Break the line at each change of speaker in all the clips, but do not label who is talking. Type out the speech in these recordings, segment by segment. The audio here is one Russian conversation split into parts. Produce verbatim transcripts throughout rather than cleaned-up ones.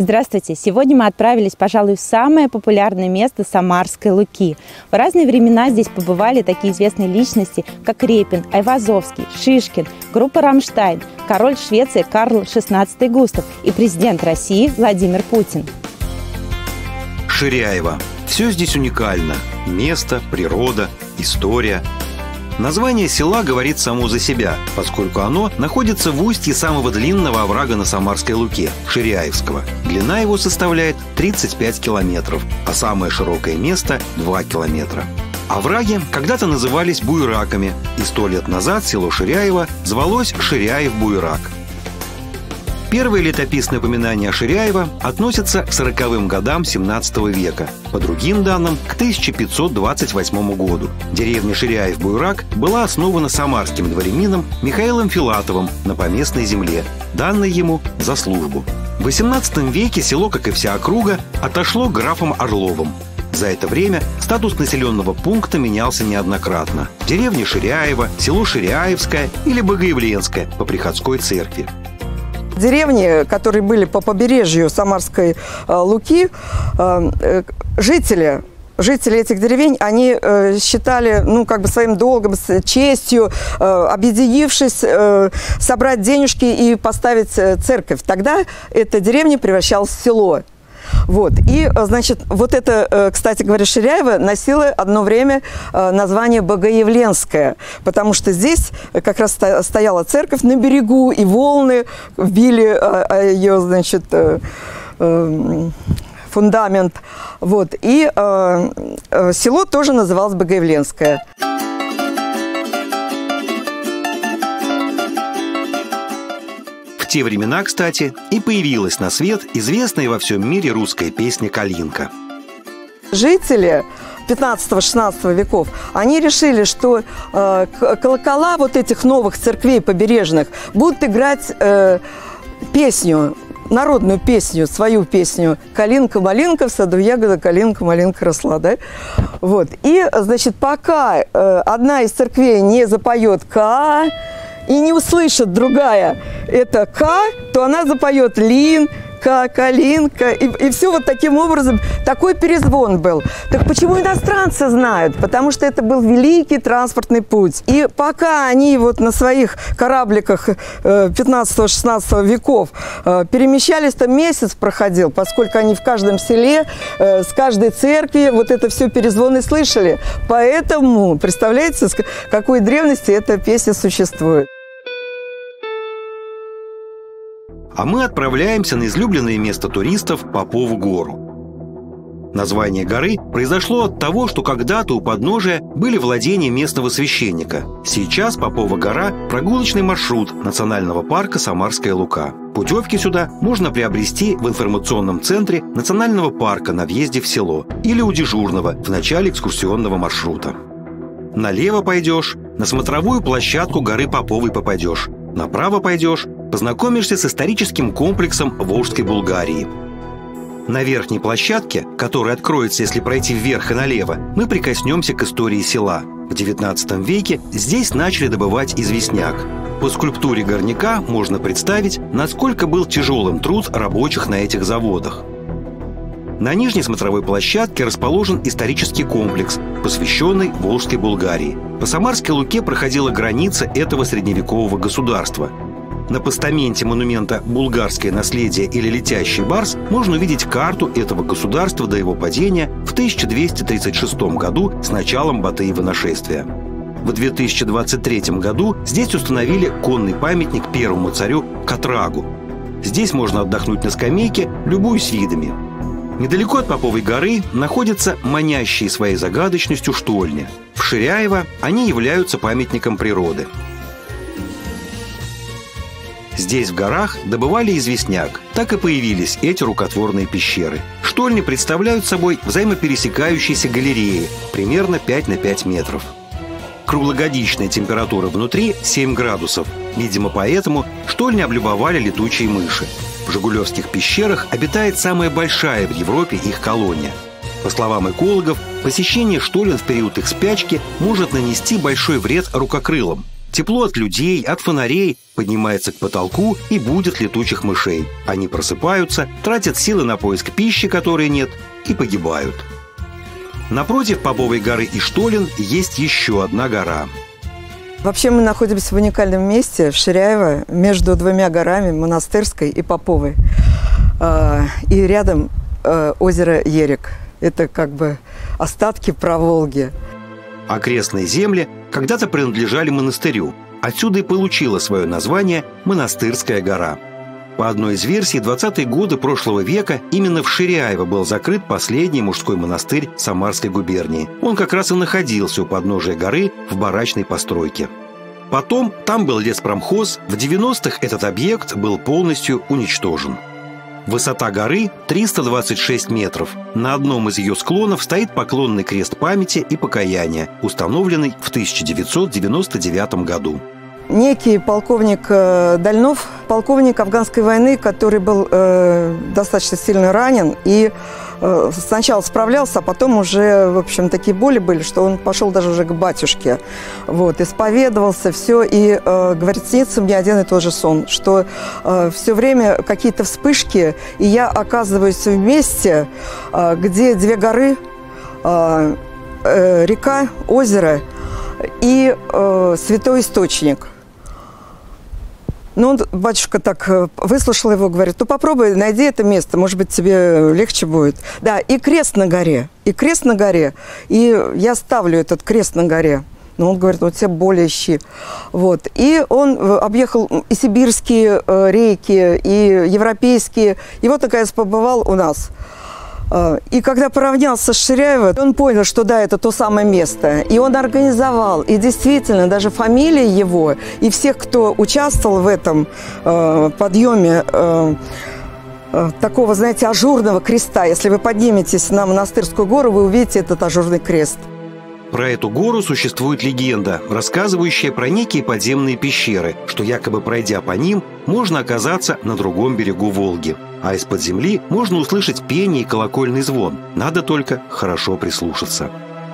Здравствуйте! Сегодня мы отправились, пожалуй, в самое популярное место Самарской Луки. В разные времена здесь побывали такие известные личности, как Репин, Айвазовский, Шишкин, группа «Рамштайн», король Швеции Карл шестнадцатый Густав и президент России Владимир Путин.
Ширяево. Все здесь уникально. Место, природа, история. Название села говорит само за себя, поскольку оно находится в устье самого длинного оврага на Самарской Луке – Ширяевского. Длина его составляет тридцать пять километров, а самое широкое место – два километра. Овраги когда-то назывались буераками, и сто лет назад село Ширяево звалось Ширяев-Буерак. Первые летописные упоминания о Ширяево относятся к сороковым годам семнадцатого века. По другим данным, к тысяча пятьсот двадцать восьмому году. Деревня Ширяев-Буерак была основана самарским дворянином Михаилом Филатовым на поместной земле, данной ему за службу. В восемнадцатом веке село, как и вся округа, отошло графом Орловым. За это время статус населенного пункта менялся неоднократно. Деревня Ширяево, село Ширяевское или Богоявленское по приходской церкви.
Деревни, которые были по побережью Самарской э, Луки, э, э, жители, жители этих деревень, они э, считали, ну, как бы своим долгом, с честью, э, объединившись, э, собрать денежки и поставить церковь. Тогда эта деревня превращалась в село. Вот. И, значит, вот это, кстати говоря, Ширяево носило одно время название Богоявленское, потому что здесь как раз стояла церковь на берегу, и волны били ее, значит, фундамент. Вот. И село тоже называлось Богоявленское.
В те времена, кстати, и появилась на свет известная во всем мире русская песня «Калинка».
Жители пятнадцатого-шестнадцатого веков, они решили, что э, колокола вот этих новых церквей побережных будут играть э, песню, народную песню, свою песню «Калинка-малинка, в саду ягода, калинка-малинка росла». Да? Вот. И, значит, пока э, одна из церквей не запоет «Ка», и не услышит другая это «К», то она запоет «Лин», «К», «Калинка». И, и все вот таким образом. Такой перезвон был. Так почему иностранцы знают? Потому что это был великий транспортный путь. И пока они вот на своих корабликах пятнадцатого-шестнадцатого веков э, перемещались, там месяц проходил, поскольку они в каждом селе, э, с каждой церкви вот это все перезвоны слышали. Поэтому, представляете, с какой древности эта песня существует.
А мы отправляемся на излюбленное место туристов Попову гору. Название горы произошло от того, что когда-то у подножия были владения местного священника. Сейчас Попова гора – прогулочный маршрут национального парка Самарская Лука. Путевки сюда можно приобрести в информационном центре национального парка на въезде в село или у дежурного в начале экскурсионного маршрута. Налево пойдешь, на смотровую площадку горы Поповой попадешь. Направо пойдешь, познакомишься с историческим комплексом Волжской Булгарии. На верхней площадке, которая откроется, если пройти вверх и налево, мы прикоснемся к истории села. В девятнадцатом веке здесь начали добывать известняк. По скульптуре горняка можно представить, насколько был тяжелым труд рабочих на этих заводах. На нижней смотровой площадке расположен исторический комплекс, посвященный Волжской Булгарии. По Самарской Луке проходила граница этого средневекового государства. На постаменте монумента «Булгарское наследие» или «Летящий барс» можно увидеть карту этого государства до его падения в тысяча двести тридцать шестом году с началом Батыева нашествия. В две тысячи двадцать третьем году здесь установили конный памятник первому царю Катрагу. Здесь можно отдохнуть на скамейке, любуясь видами. Недалеко от Поповой горы находятся манящие своей загадочностью штольни. В Ширяево они являются памятником природы. Здесь, в горах, добывали известняк. Так и появились эти рукотворные пещеры. Штольни представляют собой взаимопересекающиеся галереи, примерно пять на пять метров. Круглогодичная температура внутри семь градусов. Видимо, поэтому штольни облюбовали летучие мыши. В Жигулевских пещерах обитает самая большая в Европе их колония. По словам экологов, посещение штолен в период их спячки может нанести большой вред рукокрылам. Тепло от людей, от фонарей поднимается к потолку и будит летучих мышей. Они просыпаются, тратят силы на поиск пищи, которой нет, и погибают. Напротив Поповой горы Иштолен есть еще одна гора.
Вообще мы находимся в уникальном месте, в Ширяево, между двумя горами, Монастырской и Поповой. И рядом озеро Ерик. Это как бы остатки Проволги.
Окрестные земли когда-то принадлежали монастырю. Отсюда и получила свое название Монастырская гора. По одной из версий, в двадцатые годы прошлого века именно в Ширяево был закрыт последний мужской монастырь Самарской губернии. Он как раз и находился у подножия горы в барачной постройке. Потом там был леспромхоз, в девяностых этот объект был полностью уничтожен. Высота горы триста двадцать шесть метров. На одном из ее склонов стоит поклонный крест памяти и покаяния, установленный в тысяча девятьсот девяносто девятом году.
Некий полковник Дальнов, полковник афганской войны, который был э, достаточно сильно ранен и э, сначала справлялся, а потом уже, в общем, такие боли были, что он пошел даже уже к батюшке. Вот, исповедовался, все, и, э, говорит, снится мне один и тот же сон, что э, все время какие-то вспышки, и я оказываюсь в месте, э, где две горы, э, э, река, озеро и э, святой источник. Ну, он, батюшка так выслушал его, говорит, ну, попробуй, найди это место, может быть, тебе легче будет. Да, и крест на горе, и крест на горе, и я ставлю этот крест на горе. Ну, он говорит, вот тебе боли ищи. Вот. И он объехал и сибирские э, реки, и европейские, и вот, наконец, побывал у нас. И когда поравнялся с Ширяево, он понял, что да, это то самое место. И он организовал, и действительно, даже фамилия его, и всех, кто участвовал в этом э, подъеме э, э, такого, знаете, ажурного креста. Если вы подниметесь на Монастырскую гору, вы увидите этот ажурный крест.
Про эту гору существует легенда, рассказывающая про некие подземные пещеры, что якобы пройдя по ним, можно оказаться на другом берегу Волги. А из-под земли можно услышать пение и колокольный звон. Надо только хорошо прислушаться.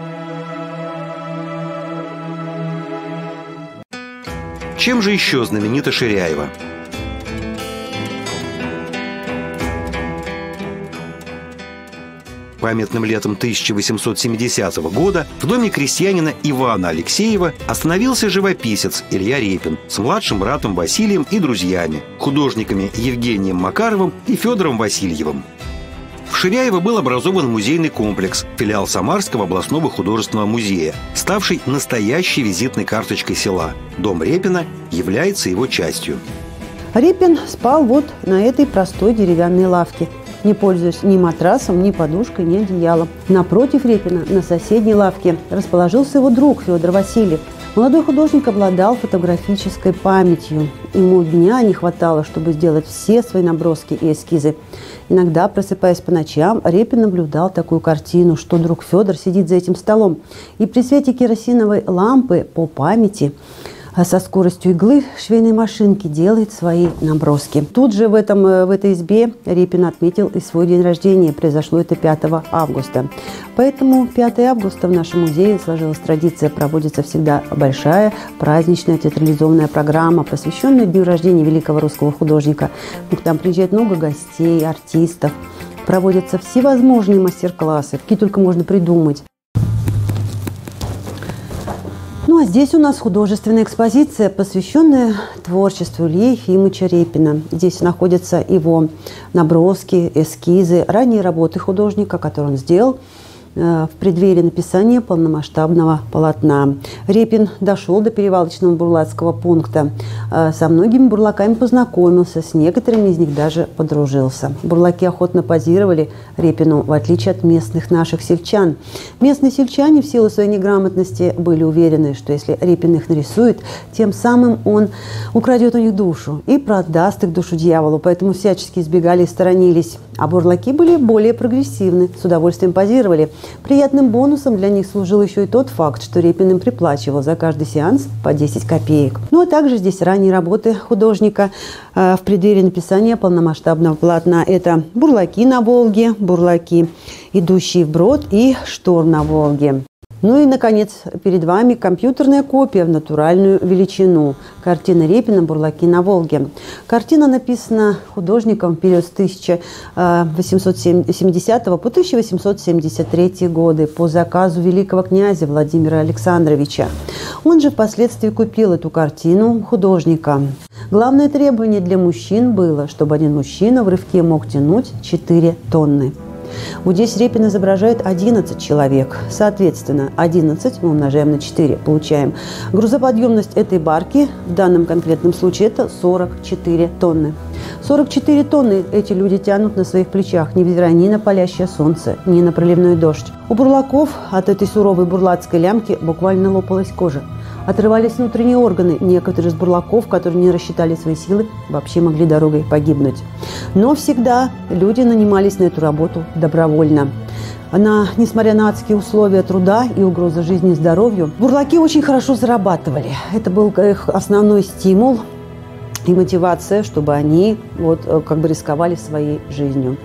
Чем же еще знаменита Ширяево? Памятным летом тысяча восемьсот семидесятого года в доме крестьянина Ивана Алексеева остановился живописец Илья Репин с младшим братом Василием и друзьями, художниками Евгением Макаровым и Федором Васильевым. В Ширяево был образован музейный комплекс, филиал Самарского областного художественного музея, ставший настоящей визитной карточкой села. Дом Репина является его частью.
Репин спал вот на этой простой деревянной лавке, не пользуясь ни матрасом, ни подушкой, ни одеялом. Напротив Репина, на соседней лавке, расположился его друг Федор Васильев. Молодой художник обладал фотографической памятью. Ему дня не хватало, чтобы сделать все свои наброски и эскизы. Иногда, просыпаясь по ночам, Репин наблюдал такую картину, что друг Федор сидит за этим столом и при свете керосиновой лампы по памяти а со скоростью иглы швейной машинки делает свои наброски. Тут же в, этом, в этой избе Репин отметил и свой день рождения. Произошло это пятого августа. Поэтому пятого августа в нашем музее сложилась традиция. Проводится всегда большая праздничная театрализованная программа, посвященная дню рождения великого русского художника. К нам приезжает много гостей, артистов. Проводятся всевозможные мастер-классы, какие только можно придумать. Ну а здесь у нас художественная экспозиция, посвященная творчеству Ильи Ефимовича Репина. Здесь находятся его наброски, эскизы, ранние работы художника, которые он сделал в преддверии написания полномасштабного полотна. Репин дошел до перевалочного бурлацкого пункта. Со многими бурлаками познакомился, с некоторыми из них даже подружился. Бурлаки охотно позировали Репину, в отличие от местных наших сельчан. Местные сельчане в силу своей неграмотности были уверены, что если Репин их нарисует, тем самым он украдет у них душу и продаст их душу дьяволу, поэтому всячески избегали и сторонились. А бурлаки были более прогрессивны, с удовольствием позировали. Приятным бонусом для них служил еще и тот факт, что Репин им приплачивал за каждый сеанс по десять копеек. Ну а также здесь ранние работы художника э, в преддверии написания полномасштабного полотна. Это «Бурлаки на Волге», «Бурлаки, идущие вброд» и «Шторм на Волге». Ну и, наконец, перед вами компьютерная копия в натуральную величину. Картина Репина «Бурлаки на Волге». Картина написана художником в период с тысяча восемьсот семидесятого по тысяча восемьсот семьдесят третий годы по заказу великого князя Владимира Александровича. Он же впоследствии купил эту картину художника. Главное требование для мужчин было, чтобы один мужчина в рывке мог тянуть четыре тонны. Вот здесь Репин изображает одиннадцать человек. Соответственно, одиннадцать мы умножаем на четыре. Получаем грузоподъемность этой барки, в данном конкретном случае, это сорок четыре тонны. сорок четыре тонны эти люди тянут на своих плечах, невзирая ни на палящее солнце, ни на проливной дождь. У бурлаков от этой суровой бурлацкой лямки буквально лопалась кожа. Отрывались внутренние органы. Некоторые из бурлаков, которые не рассчитали свои силы, вообще могли дорогой погибнуть. Но всегда люди нанимались на эту работу добровольно. Она, несмотря на адские условия труда и угрозы жизни и здоровью, бурлаки очень хорошо зарабатывали. Это был их основной стимул и мотивация, чтобы они вот, как бы рисковали своей жизнью.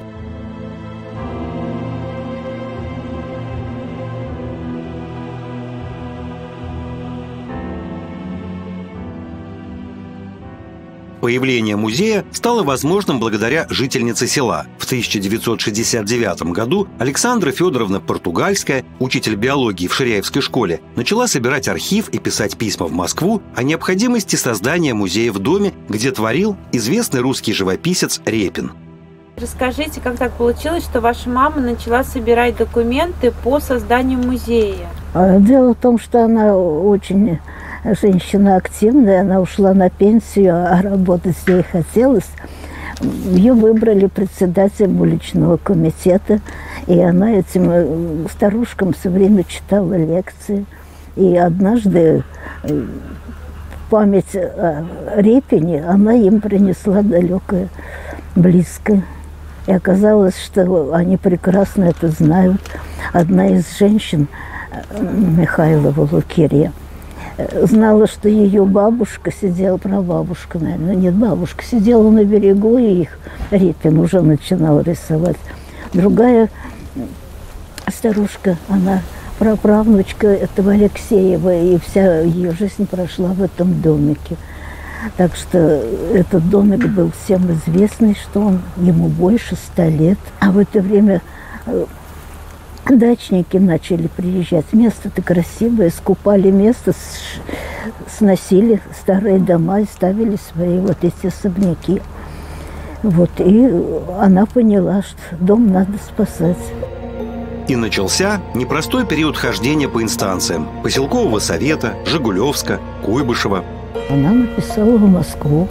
Появление музея стало возможным благодаря жительнице села. В тысяча девятьсот шестьдесят девятом году Александра Федоровна Португальская, учитель биологии в Ширяевской школе, начала собирать архив и писать письма в Москву о необходимости создания музея в доме, где творил известный русский живописец Репин.
Расскажите, как так получилось, что ваша мама начала собирать документы по созданию музея?
Дело в том, что она очень женщина активная, она ушла на пенсию, а работать ей хотелось. Ее выбрали председателем уличного комитета, и она этим старушкам все время читала лекции. И однажды в память о Репине она им принесла далекое, близкое. И оказалось, что они прекрасно это знают. Одна из женщин, Михайлова Лукерья, знала, что ее бабушка сидела, прабабушка, наверное, нет, бабушка сидела на берегу, и их Репин уже начинал рисовать. Другая старушка, она праправнучка этого Алексеева, и вся ее жизнь прошла в этом домике. Так что этот домик был всем известный, что он ему больше ста лет. А в это время дачники начали приезжать. Место-то красивое, скупали место, сносили старые дома и ставили свои вот эти особняки. Вот, и она поняла, что дом надо спасать.
И начался непростой период хождения по инстанциям Поселкового совета, Жигулевска, Куйбышева.
Она написала в Москву.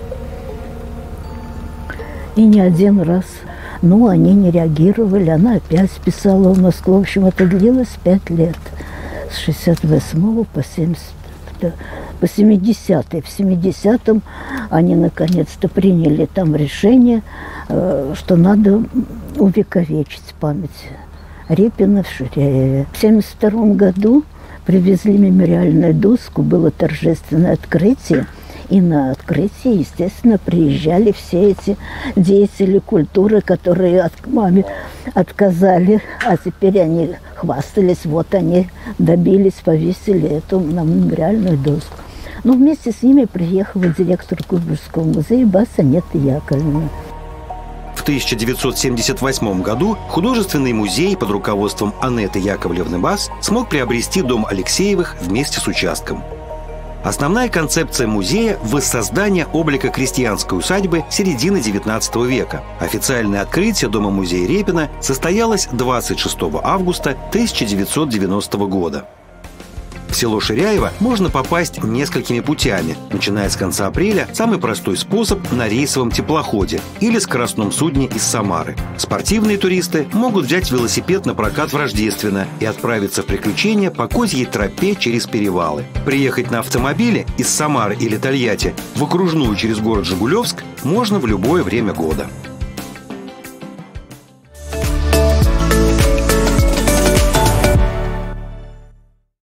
И не один раз. Ну, они не реагировали, она опять писала в Москву. В общем, это длилось пять лет. С шестьдесят восьмого по семидесятый. В семидесятом они наконец-то приняли там решение, что надо увековечить память Репина в Ширяеве. В семьдесят втором году привезли мемориальную доску, было торжественное открытие. И на открытие, естественно, приезжали все эти деятели культуры, которые от маме отказали, а теперь они хвастались, вот они добились, повесили эту на мемориальную доску. Но вместе с ними приехала директор Куйбышевского музея Баса Анетта Яковлевна.
В тысяча девятьсот семьдесят восьмом году художественный музей под руководством Анетты Яковлевны Бас смог приобрести дом Алексеевых вместе с участком. Основная концепция музея – воссоздание облика крестьянской усадьбы середины девятнадцатого века. Официальное открытие дома-музея Репина состоялось двадцать шестого августа тысяча девятьсот девяностого года. В село Ширяево можно попасть несколькими путями. Начиная с конца апреля, самый простой способ – на рейсовом теплоходе или скоростном судне из Самары. Спортивные туристы могут взять велосипед на прокат в Рождественно и отправиться в приключения по Козьей тропе через перевалы. Приехать на автомобиле из Самары или Тольятти в окружную через город Жигулевск можно в любое время года.